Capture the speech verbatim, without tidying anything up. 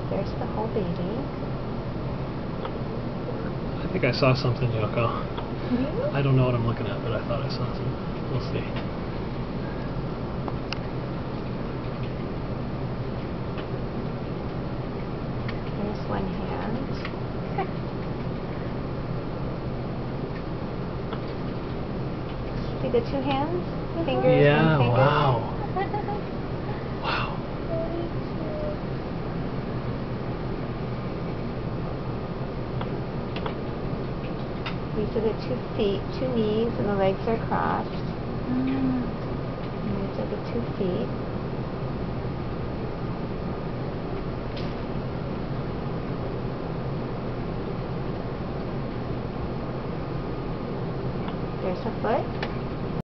There's the whole baby. I think I saw something, Yoko. Really? I don't know what I'm looking at, but I thought I saw something. We'll see. There's one hand. See the two hands? Fingers Yeah, and fingers? wow. Wow. These are the two feet, two knees, and the legs are crossed. Mm. And these are the two feet. There's a foot.